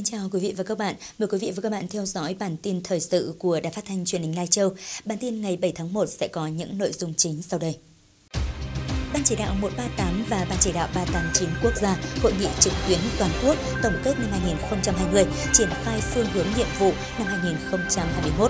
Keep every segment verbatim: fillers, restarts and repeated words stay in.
chào quý vị và các bạn. Mời quý vị và các bạn theo dõi bản tin thời sự của Đài Phát thanh Truyền hình Lai Châu. Bản tin ngày bảy tháng một sẽ có những nội dung chính sau đây. Ban chỉ đạo một ba tám và Ban chỉ đạo ba tám chín quốc gia hội nghị trực tuyến toàn quốc tổng kết năm hai nghìn không trăm hai mươi, triển khai phương hướng nhiệm vụ năm hai nghìn không trăm hai mươi mốt.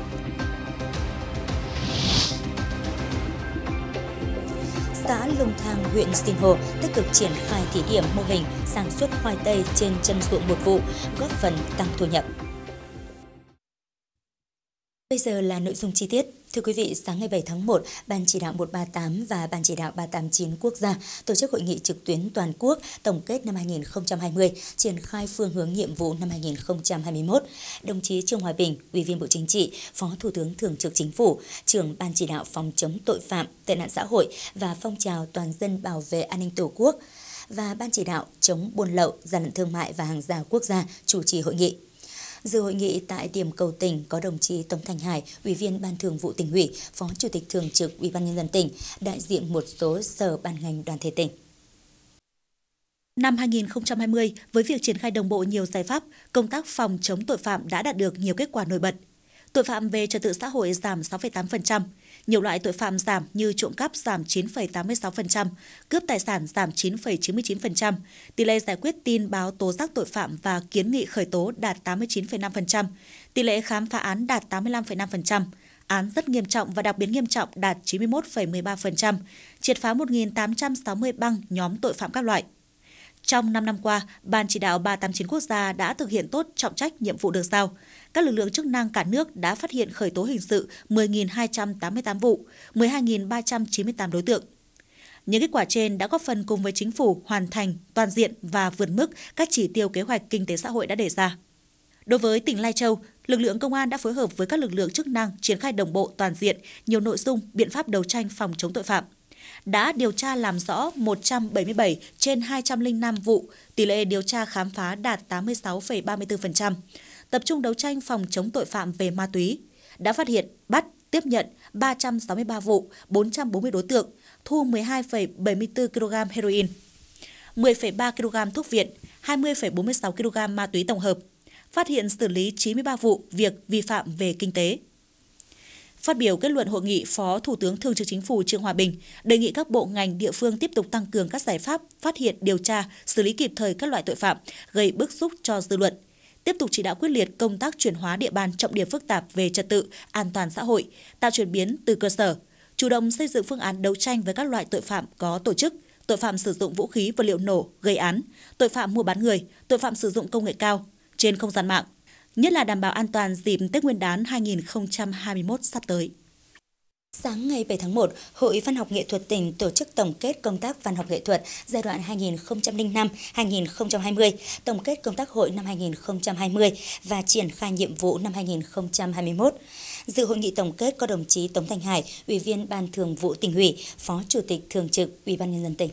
Xã Lùng Thang, huyện Sinh Hồ tích cực triển khai thí điểm mô hình sản xuất khoai tây trên chân ruộng một vụ, góp phần tăng thu nhập. Bây giờ là nội dung chi tiết. Thưa quý vị, sáng ngày bảy tháng một, Ban chỉ đạo một ba tám và Ban chỉ đạo ba tám chín quốc gia tổ chức hội nghị trực tuyến toàn quốc tổng kết năm hai nghìn không trăm hai mươi, triển khai phương hướng nhiệm vụ năm hai nghìn không trăm hai mươi mốt. Đồng chí Trương Hòa Bình, Ủy viên Bộ Chính trị, Phó Thủ tướng Thường trực Chính phủ, trưởng Ban chỉ đạo phòng chống tội phạm, tệ nạn xã hội và phong trào toàn dân bảo vệ an ninh Tổ quốc và Ban chỉ đạo chống buôn lậu, gian lận thương mại và hàng giả quốc gia chủ trì hội nghị. Dự hội nghị tại điểm cầu tỉnh có đồng chí Tống Thành Hải, Ủy viên Ban Thường vụ Tỉnh ủy, Phó Chủ tịch Thường trực Ủy ban Nhân dân tỉnh, đại diện một số sở ban ngành đoàn thể tỉnh. Năm hai nghìn không trăm hai mươi, với việc triển khai đồng bộ nhiều giải pháp, công tác phòng chống tội phạm đã đạt được nhiều kết quả nổi bật. Tội phạm về trật tự xã hội giảm sáu phẩy tám phần trăm, nhiều loại tội phạm giảm như trộm cắp giảm chín phẩy tám mươi sáu phần trăm, cướp tài sản giảm chín phẩy chín mươi chín phần trăm, tỷ lệ giải quyết tin báo tố giác tội phạm và kiến nghị khởi tố đạt tám mươi chín phẩy năm phần trăm, tỷ lệ khám phá án đạt tám mươi lăm phẩy năm phần trăm, án rất nghiêm trọng và đặc biệt nghiêm trọng đạt chín mươi mốt phẩy mười ba phần trăm, triệt phá một nghìn tám trăm sáu mươi băng nhóm tội phạm các loại. Trong năm năm qua, Ban chỉ đạo ba tám chín quốc gia đã thực hiện tốt trọng trách nhiệm vụ được giao. Các lực lượng chức năng cả nước đã phát hiện khởi tố hình sự mười nghìn hai trăm tám mươi tám vụ, mười hai nghìn ba trăm chín mươi tám đối tượng. Những kết quả trên đã góp phần cùng với Chính phủ hoàn thành toàn diện và vượt mức các chỉ tiêu kế hoạch kinh tế xã hội đã đề ra. Đối với tỉnh Lai Châu, lực lượng công an đã phối hợp với các lực lượng chức năng triển khai đồng bộ toàn diện nhiều nội dung, biện pháp đấu tranh phòng chống tội phạm. Đã điều tra làm rõ một trăm bảy mươi bảy trên hai trăm lẻ năm vụ, tỷ lệ điều tra khám phá đạt tám mươi sáu phẩy ba mươi tư phần trăm. Tập trung đấu tranh phòng chống tội phạm về ma túy. Đã phát hiện, bắt, tiếp nhận ba trăm sáu mươi ba vụ, bốn trăm bốn mươi đối tượng, thu mười hai phẩy bảy mươi tư ki lô gam heroin, mười phẩy ba ki lô gam thuốc viện, hai mươi phẩy bốn mươi sáu ki lô gam ma túy tổng hợp. Phát hiện xử lý chín mươi ba vụ việc vi phạm về kinh tế. Phát biểu kết luận hội nghị, Phó Thủ tướng Thường trực Chính phủ Trương Hòa Bình đề nghị các bộ ngành địa phương tiếp tục tăng cường các giải pháp phát hiện, điều tra, xử lý kịp thời các loại tội phạm gây bức xúc cho dư luận. Tiếp tục chỉ đạo quyết liệt công tác chuyển hóa địa bàn trọng điểm phức tạp về trật tự, an toàn xã hội, tạo chuyển biến từ cơ sở, chủ động xây dựng phương án đấu tranh với các loại tội phạm có tổ chức, tội phạm sử dụng vũ khí vật liệu nổ gây án, tội phạm mua bán người, tội phạm sử dụng công nghệ cao trên không gian mạng, nhất là đảm bảo an toàn dịp Tết Nguyên đán hai nghìn không trăm hai mươi mốt sắp tới. Sáng ngày bảy tháng một, Hội Văn học Nghệ thuật tỉnh tổ chức tổng kết công tác văn học nghệ thuật giai đoạn hai nghìn không trăm lẻ năm đến hai nghìn không trăm hai mươi, tổng kết công tác hội năm hai nghìn không trăm hai mươi và triển khai nhiệm vụ năm hai nghìn không trăm hai mươi mốt. Dự hội nghị tổng kết có đồng chí Tống Thành Hải, Ủy viên Ban Thường vụ Tỉnh ủy, Phó Chủ tịch Thường trực Ủy ban Nhân dân tỉnh.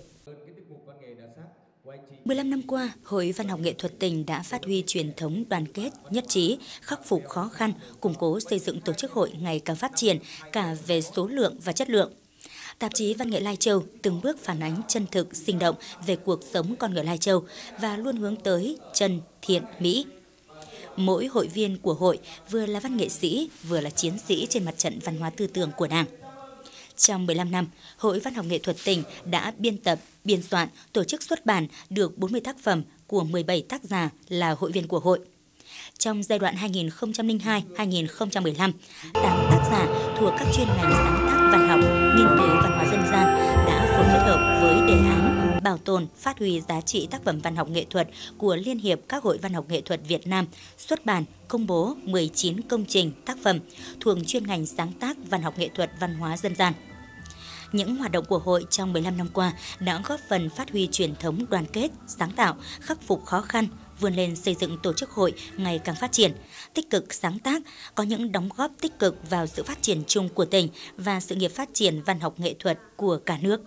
mười lăm năm qua, Hội Văn học Nghệ thuật tỉnh đã phát huy truyền thống đoàn kết, nhất trí, khắc phục khó khăn, củng cố xây dựng tổ chức hội ngày càng phát triển cả về số lượng và chất lượng. Tạp chí Văn nghệ Lai Châu từng bước phản ánh chân thực, sinh động về cuộc sống con người Lai Châu và luôn hướng tới chân, thiện, mỹ. Mỗi hội viên của hội vừa là văn nghệ sĩ, vừa là chiến sĩ trên mặt trận văn hóa tư tưởng của Đảng. Trong mười lăm năm, Hội Văn học Nghệ thuật tỉnh đã biên tập, biên soạn, tổ chức xuất bản được bốn mươi tác phẩm của mười bảy tác giả là hội viên của hội. Trong giai đoạn hai nghìn không trăm lẻ hai đến hai nghìn không trăm mười lăm, tám tác giả thuộc các chuyên ngành sáng tác văn học, nghiên cứu văn hóa dân gian đã phối kết hợp với đề án bảo tồn, phát huy giá trị tác phẩm văn học nghệ thuật của Liên hiệp các hội văn học nghệ thuật Việt Nam, xuất bản, công bố mười chín công trình tác phẩm thuộc chuyên ngành sáng tác văn học nghệ thuật văn hóa dân gian. Những hoạt động của hội trong mười lăm năm qua đã góp phần phát huy truyền thống đoàn kết, sáng tạo, khắc phục khó khăn, vươn lên xây dựng tổ chức hội ngày càng phát triển, tích cực sáng tác, có những đóng góp tích cực vào sự phát triển chung của tỉnh và sự nghiệp phát triển văn học nghệ thuật của cả nước.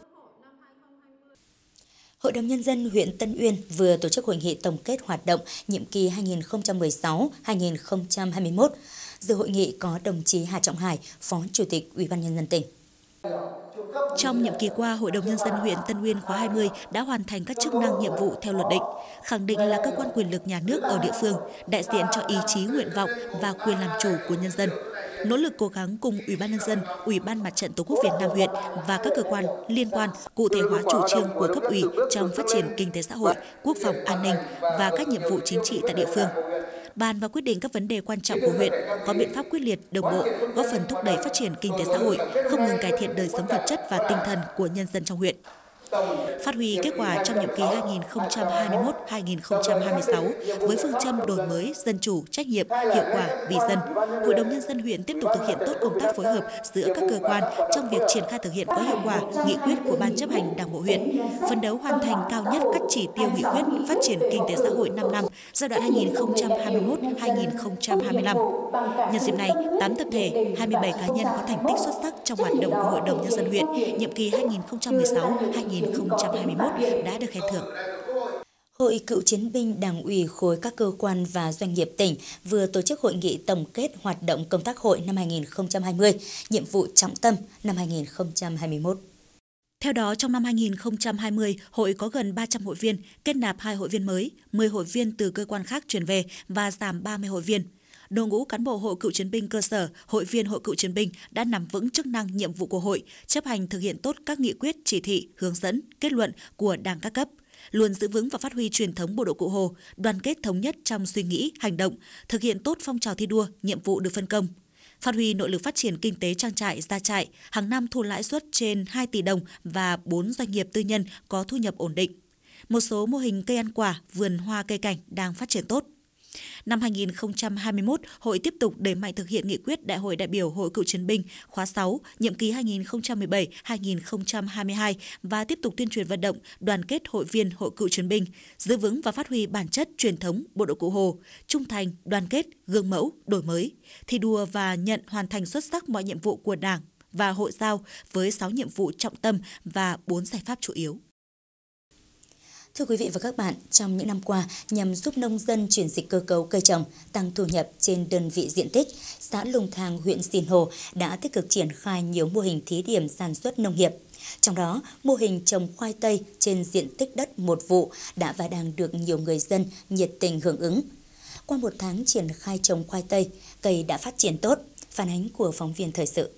Hội đồng Nhân dân huyện Tân Uyên vừa tổ chức hội nghị tổng kết hoạt động nhiệm kỳ hai nghìn không trăm mười sáu đến hai nghìn không trăm hai mươi mốt. Dự hội nghị có đồng chí Hà Trọng Hải, Phó Chủ tịch Ủy ban Nhân dân tỉnh. Trong nhiệm kỳ qua, Hội đồng Nhân dân huyện Tân Uyên khóa hai mươi đã hoàn thành các chức năng nhiệm vụ theo luật định, khẳng định là cơ quan quyền lực nhà nước ở địa phương, đại diện cho ý chí, nguyện vọng và quyền làm chủ của nhân dân. Nỗ lực cố gắng cùng Ủy ban Nhân dân, Ủy ban Mặt trận Tổ quốc Việt Nam huyện và các cơ quan liên quan cụ thể hóa chủ trương của cấp ủy trong phát triển kinh tế xã hội, quốc phòng an ninh và các nhiệm vụ chính trị tại địa phương. Bàn và quyết định các vấn đề quan trọng của huyện, có biện pháp quyết liệt, đồng bộ, góp phần thúc đẩy phát triển kinh tế xã hội, không ngừng cải thiện đời sống vật chất và tinh thần của nhân dân trong huyện. Phát huy kết quả trong nhiệm kỳ hai nghìn không trăm hai mươi mốt đến hai nghìn không trăm hai mươi sáu với phương châm đổi mới, dân chủ, trách nhiệm, hiệu quả, vì dân, Hội đồng Nhân dân huyện tiếp tục thực hiện tốt công tác phối hợp giữa các cơ quan trong việc triển khai thực hiện có hiệu quả nghị quyết của Ban chấp hành Đảng bộ huyện, phấn đấu hoàn thành cao nhất các chỉ tiêu nghị quyết phát triển kinh tế xã hội năm năm giai đoạn hai nghìn không trăm hai mươi mốt đến hai nghìn không trăm hai mươi lăm. Nhân dịp này, tám tập thể, hai mươi bảy cá nhân có thành tích xuất sắc trong hoạt động của Hội đồng Nhân dân huyện nhiệm kỳ hai nghìn không trăm mười sáu đến hai nghìn không trăm hai mươi mốt đã được khen thưởng. Hội Cựu chiến binh Đảng ủy khối các cơ quan và doanh nghiệp tỉnh vừa tổ chức hội nghị tổng kết hoạt động công tác hội năm hai nghìn không trăm hai mươi, nhiệm vụ trọng tâm năm hai nghìn không trăm hai mươi mốt. Theo đó, trong năm hai nghìn không trăm hai mươi, hội có gần ba trăm hội viên, kết nạp hai hội viên mới, mười hội viên từ cơ quan khác chuyển về và giảm ba mươi hội viên. Đội ngũ cán bộ Hội Cựu chiến binh cơ sở, hội viên Hội Cựu chiến binh đã nắm vững chức năng nhiệm vụ của hội, chấp hành thực hiện tốt các nghị quyết, chỉ thị, hướng dẫn, kết luận của Đảng các cấp, luôn giữ vững và phát huy truyền thống bộ đội Cụ Hồ, đoàn kết thống nhất trong suy nghĩ, hành động, thực hiện tốt phong trào thi đua, nhiệm vụ được phân công. Phát huy nội lực phát triển kinh tế trang trại, gia trại, hàng năm thu lãi suất trên hai tỷ đồng và bốn doanh nghiệp tư nhân có thu nhập ổn định. Một số mô hình cây ăn quả, vườn hoa cây cảnh đang phát triển tốt. Năm hai nghìn không trăm hai mươi mốt, hội tiếp tục đẩy mạnh thực hiện nghị quyết Đại hội đại biểu Hội Cựu chiến binh khóa sáu, nhiệm kỳ hai nghìn không trăm mười bảy đến hai nghìn không trăm hai mươi hai và tiếp tục tuyên truyền vận động, đoàn kết hội viên Hội Cựu chiến binh, giữ vững và phát huy bản chất truyền thống bộ đội Cụ Hồ, trung thành, đoàn kết, gương mẫu, đổi mới, thi đua và nhận hoàn thành xuất sắc mọi nhiệm vụ của Đảng và hội giao với sáu nhiệm vụ trọng tâm và bốn giải pháp chủ yếu. Thưa quý vị và các bạn, trong những năm qua, nhằm giúp nông dân chuyển dịch cơ cấu cây trồng, tăng thu nhập trên đơn vị diện tích, xã Lùng Thàng, huyện Sìn Hồ đã tích cực triển khai nhiều mô hình thí điểm sản xuất nông nghiệp. Trong đó, mô hình trồng khoai tây trên diện tích đất một vụ đã và đang được nhiều người dân nhiệt tình hưởng ứng. Qua một tháng triển khai trồng khoai tây, cây đã phát triển tốt. Phản ánh của phóng viên thời sự.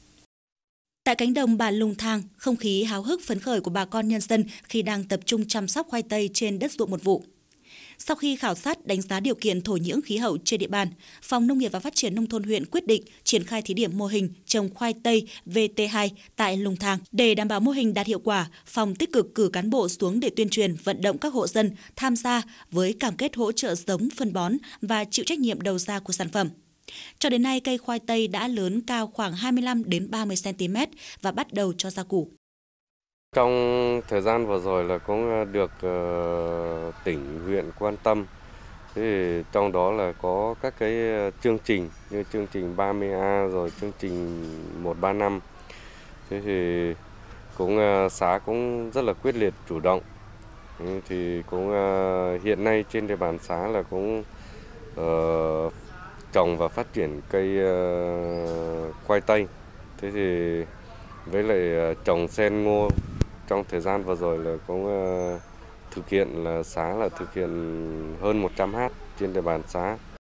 Tại cánh đồng bản Lùng Thàng, không khí háo hức phấn khởi của bà con nhân dân khi đang tập trung chăm sóc khoai tây trên đất ruộng một vụ. Sau khi khảo sát đánh giá điều kiện thổ nhưỡng khí hậu trên địa bàn, Phòng Nông nghiệp và Phát triển Nông thôn huyện quyết định triển khai thí điểm mô hình trồng khoai tây V T hai tại Lùng Thàng. Để đảm bảo mô hình đạt hiệu quả, Phòng tích cực cử cán bộ xuống để tuyên truyền, vận động các hộ dân tham gia với cam kết hỗ trợ giống, phân bón và chịu trách nhiệm đầu ra của sản phẩm. Cho đến nay, cây khoai tây đã lớn cao khoảng hai mươi lăm đến ba mươi xăng ti mét và bắt đầu cho ra củ. Trong thời gian vừa rồi là cũng được uh, tỉnh, huyện quan tâm. Thế thì trong đó là có các cái chương trình như chương trình ba mươi A rồi chương trình một ba năm. Thế thì cũng uh, xã cũng rất là quyết liệt, chủ động. Thì cũng uh, hiện nay trên địa bàn xã là cũng uh, trồng và phát triển cây uh, khoai tây. Thế thì với lại uh, trồng sen ngô trong thời gian vừa rồi là cũng uh, thực hiện là xã là thực hiện hơn một trăm héc trên địa bàn xã.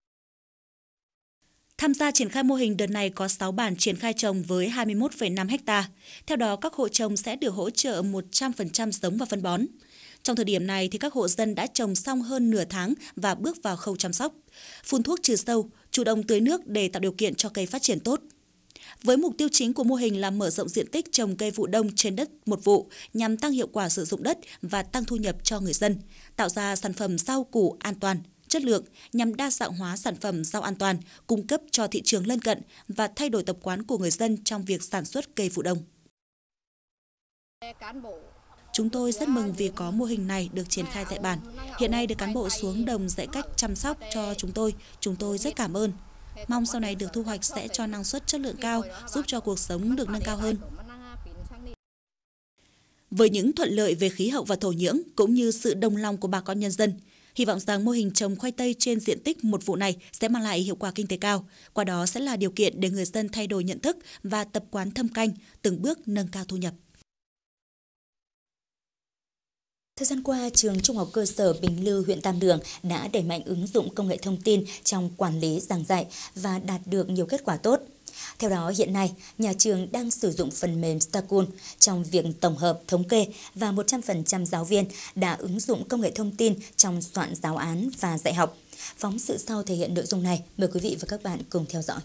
Tham gia triển khai mô hình đợt này có sáu bản triển khai trồng với hai mươi mốt phẩy năm ha. Theo đó, các hộ trồng sẽ được hỗ trợ một trăm phần trăm giống và phân bón. Trong thời điểm này thì các hộ dân đã trồng xong hơn nửa tháng và bước vào khâu chăm sóc, phun thuốc trừ sâu, chủ động tưới nước để tạo điều kiện cho cây phát triển tốt. Với mục tiêu chính của mô hình là mở rộng diện tích trồng cây vụ đông trên đất một vụ nhằm tăng hiệu quả sử dụng đất và tăng thu nhập cho người dân, tạo ra sản phẩm rau củ an toàn, chất lượng nhằm đa dạng hóa sản phẩm rau an toàn, cung cấp cho thị trường lân cận và thay đổi tập quán của người dân trong việc sản xuất cây vụ đông. Chúng tôi rất mừng vì có mô hình này được triển khai tại bản. Hiện nay được cán bộ xuống đồng dạy cách chăm sóc cho chúng tôi. Chúng tôi rất cảm ơn. Mong sau này được thu hoạch sẽ cho năng suất chất lượng cao, giúp cho cuộc sống được nâng cao hơn. Với những thuận lợi về khí hậu và thổ nhưỡng cũng như sự đồng lòng của bà con nhân dân, Hy vọng rằng mô hình trồng khoai tây trên diện tích một vụ này sẽ mang lại hiệu quả kinh tế cao, qua đó sẽ là điều kiện để người dân thay đổi nhận thức và tập quán thâm canh, từng bước nâng cao thu nhập. Thời gian qua, trường Trung học cơ sở Bình Lư, huyện Tam Đường đã đẩy mạnh ứng dụng công nghệ thông tin trong quản lý giảng dạy và đạt được nhiều kết quả tốt. Theo đó, hiện nay, nhà trường đang sử dụng phần mềm Starcool trong việc tổng hợp, thống kê và một trăm phần trăm giáo viên đã ứng dụng công nghệ thông tin trong soạn giáo án và dạy học. Phóng sự sau thể hiện nội dung này, mời quý vị và các bạn cùng theo dõi.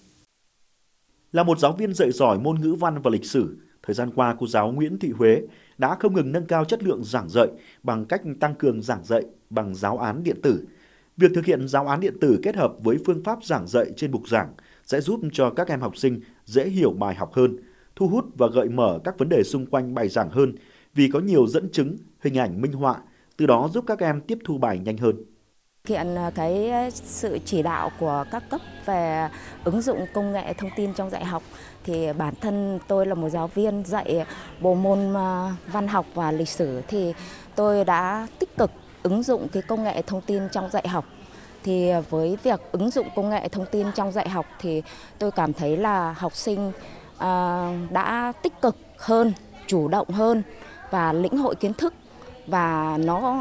Là một giáo viên dạy giỏi môn ngữ văn và lịch sử, thời gian qua cô giáo Nguyễn Thị Huế đã không ngừng nâng cao chất lượng giảng dạy bằng cách tăng cường giảng dạy bằng giáo án điện tử. Việc thực hiện giáo án điện tử kết hợp với phương pháp giảng dạy trên bục giảng sẽ giúp cho các em học sinh dễ hiểu bài học hơn, thu hút và gợi mở các vấn đề xung quanh bài giảng hơn vì có nhiều dẫn chứng, hình ảnh minh họa, từ đó giúp các em tiếp thu bài nhanh hơn. Hiện cái sự chỉ đạo của các cấp về ứng dụng công nghệ thông tin trong dạy học thì bản thân tôi là một giáo viên dạy bộ môn văn học và lịch sử thì tôi đã tích cực ứng dụng cái công nghệ thông tin trong dạy học. Thì với việc ứng dụng công nghệ thông tin trong dạy học thì tôi cảm thấy là học sinh đã tích cực hơn, chủ động hơn và lĩnh hội kiến thức và nó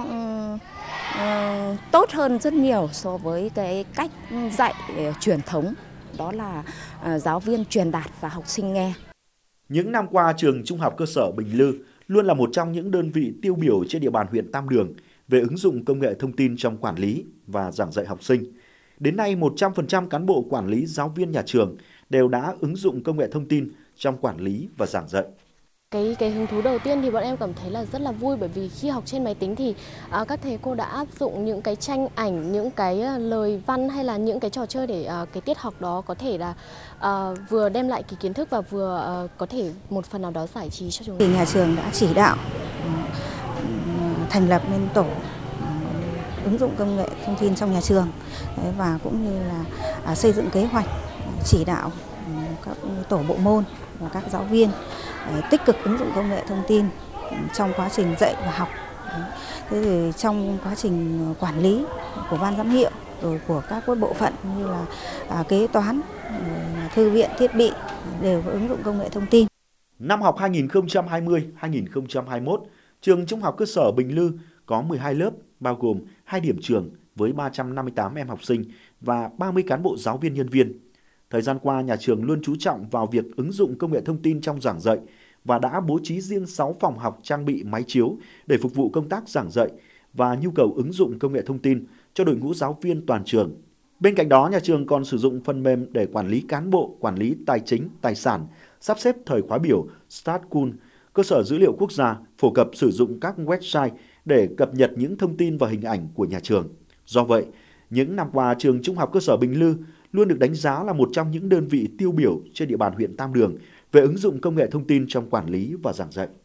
uh, tốt hơn rất nhiều so với cái cách dạy uh, truyền thống, đó là uh, giáo viên truyền đạt và học sinh nghe. Những năm qua, trường Trung học cơ sở Bình Lư luôn là một trong những đơn vị tiêu biểu trên địa bàn huyện Tam Đường về ứng dụng công nghệ thông tin trong quản lý và giảng dạy học sinh. Đến nay, một trăm phần trăm cán bộ quản lý, giáo viên nhà trường đều đã ứng dụng công nghệ thông tin trong quản lý và giảng dạy. Cái cái hứng thú đầu tiên thì bọn em cảm thấy là rất là vui, bởi vì khi học trên máy tính thì uh, các thầy cô đã áp dụng những cái tranh ảnh, những cái uh, lời văn hay là những cái trò chơi để uh, cái tiết học đó có thể là uh, vừa đem lại cái kiến thức và vừa uh, có thể một phần nào đó giải trí cho chúng. Thì nhà trường đã chỉ đạo uh, thành lập nên tổ uh, ứng dụng công nghệ thông tin trong nhà trường. Đấy, và cũng như là uh, xây dựng kế hoạch chỉ đạo uh, các tổ bộ môn và các giáo viên tích cực ứng dụng công nghệ thông tin trong quá trình dạy và học. Thế thì trong quá trình quản lý của ban giám hiệu rồi của các bộ phận như là kế toán, thư viện, thiết bị đều có ứng dụng công nghệ thông tin. Năm học hai nghìn không trăm hai mươi hai nghìn không trăm hai mươi mốt, trường Trung học cơ sở Bình Lư có mười hai lớp bao gồm hai điểm trường với ba trăm năm mươi tám em học sinh và ba mươi cán bộ giáo viên nhân viên. Thời gian qua, nhà trường luôn chú trọng vào việc ứng dụng công nghệ thông tin trong giảng dạy và đã bố trí riêng sáu phòng học trang bị máy chiếu để phục vụ công tác giảng dạy và nhu cầu ứng dụng công nghệ thông tin cho đội ngũ giáo viên toàn trường. Bên cạnh đó, nhà trường còn sử dụng phần mềm để quản lý cán bộ, quản lý tài chính, tài sản, sắp xếp thời khóa biểu Starcool, cơ sở dữ liệu quốc gia, phổ cập sử dụng các website để cập nhật những thông tin và hình ảnh của nhà trường. Do vậy, những năm qua, trường Trung học cơ sở Bình Lư luôn được đánh giá là một trong những đơn vị tiêu biểu trên địa bàn huyện Tam Đường về ứng dụng công nghệ thông tin trong quản lý và giảng dạy.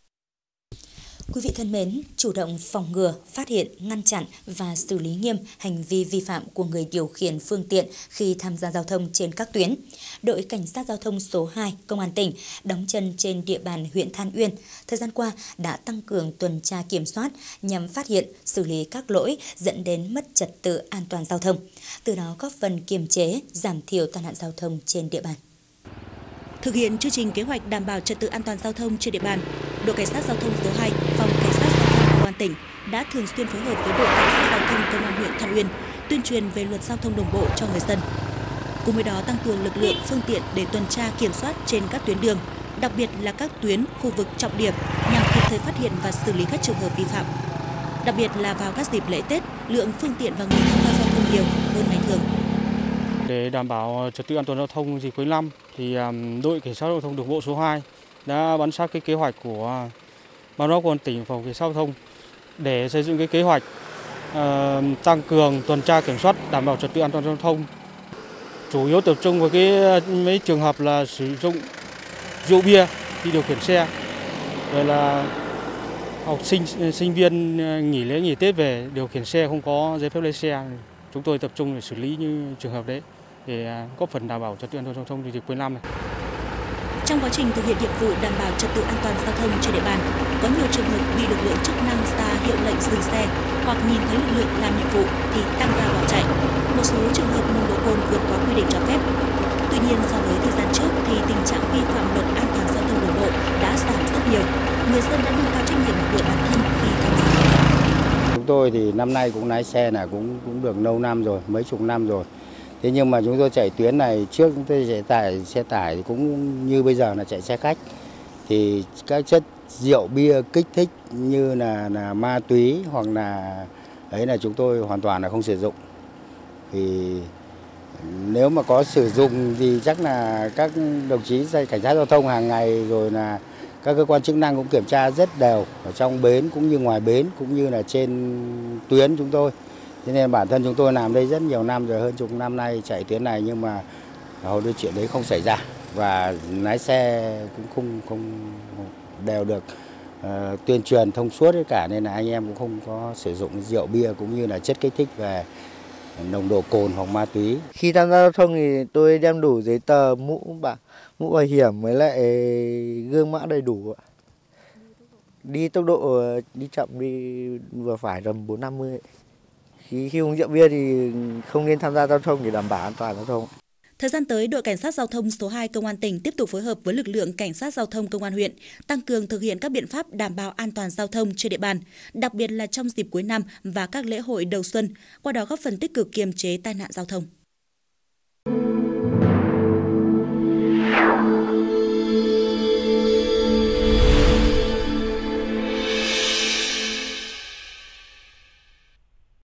Quý vị thân mến, chủ động phòng ngừa, phát hiện, ngăn chặn và xử lý nghiêm hành vi vi phạm của người điều khiển phương tiện khi tham gia giao thông trên các tuyến. Đội Cảnh sát Giao thông số hai, Công an tỉnh, đóng chân trên địa bàn huyện Than Uyên, thời gian qua đã tăng cường tuần tra kiểm soát nhằm phát hiện, xử lý các lỗi dẫn đến mất trật tự an toàn giao thông, từ đó góp phần kiềm chế, giảm thiểu tai nạn giao thông trên địa bàn. Thực hiện chương trình kế hoạch đảm bảo trật tự an toàn giao thông trên địa bàn, đội Cảnh sát Giao thông số hai, Phòng Cảnh sát Giao thông Công an tỉnh đã thường xuyên phối hợp với đội Cảnh sát Giao thông Công an huyện Than Uyên tuyên truyền về luật giao thông đường bộ cho người dân. Cùng với đó, tăng cường lực lượng, phương tiện để tuần tra kiểm soát trên các tuyến đường, đặc biệt là các tuyến khu vực trọng điểm nhằm kịp thời phát hiện và xử lý các trường hợp vi phạm. Đặc biệt là vào các dịp lễ Tết, lượng phương tiện và người tham gia giao thông nhiều hơn ngày thường. Để đảm bảo trật tự an toàn giao thông dịp cuối năm thì đội Cảnh sát Giao thông đường bộ số hai đã bám sát cái kế hoạch của Ban giám đốc Công an tỉnh, Phòng Cảnh sát Giao thông để xây dựng cái kế hoạch uh, tăng cường tuần tra kiểm soát đảm bảo trật tự an toàn giao thông. Chủ yếu tập trung vào cái mấy trường hợp là sử dụng rượu bia khi điều khiển xe, rồi là học sinh sinh viên nghỉ lễ nghỉ Tết về điều khiển xe không có giấy phép lái xe. Chúng tôi tập trung để xử lý như trường hợp đấy để góp phần đảm bảo trật tự an toàn giao thông dịp cuối năm này. Trong quá trình thực hiện nhiệm vụ đảm bảo trật tự an toàn giao thông trên địa bàn, có nhiều trường hợp bị lực lượng chức năng ra hiệu lệnh dừng xe hoặc nhìn thấy lực lượng làm nhiệm vụ thì tăng ga bỏ chạy. Một số trường hợp nồng độ cồn vượt quá quy định cho phép. Tuy nhiên, so với thời gian trước thì tình trạng vi phạm luật an toàn giao thông đường bộ đã giảm rất nhiều. Người dân đã nâng cao trách nhiệm của bản thân khi tham gia giao thông. Chúng tôi thì năm nay cũng lái xe là cũng cũng được lâu năm rồi, mấy chục năm rồi. Thế nhưng mà chúng tôi chạy tuyến này, trước chúng tôi chạy tải xe tải cũng như bây giờ là chạy xe khách, thì các chất rượu bia kích thích như là là ma túy hoặc là ấy là chúng tôi hoàn toàn là không sử dụng. Thì nếu mà có sử dụng thì chắc là các đồng chí cảnh sát giao thông hàng ngày rồi là các cơ quan chức năng cũng kiểm tra rất đều ở trong bến cũng như ngoài bến cũng như là trên tuyến chúng tôi. Thế nên bản thân chúng tôi làm đây rất nhiều năm rồi, hơn chục năm nay chạy tuyến này, nhưng mà hầu như chuyện đấy không xảy ra và lái xe cũng không không đều được uh, tuyên truyền thông suốt tất cả, nên là anh em cũng không có sử dụng rượu bia cũng như là chất kích thích về nồng độ cồn hoặc ma túy. Khi tham gia giao thông thì tôi đem đủ giấy tờ, mũ bảo mũ bảo hiểm với lại gương mã đầy đủ. Đi tốc độ đi chậm, đi vừa phải tầm bốn năm mươi. Khi, khi uống rượu bia thì không nên tham gia giao thông để đảm bảo an toàn giao thông. Thời gian tới, đội Cảnh sát Giao thông số hai Công an tỉnh tiếp tục phối hợp với lực lượng Cảnh sát Giao thông Công an huyện, tăng cường thực hiện các biện pháp đảm bảo an toàn giao thông trên địa bàn, đặc biệt là trong dịp cuối năm và các lễ hội đầu xuân, qua đó góp phần tích cực kiềm chế tai nạn giao thông.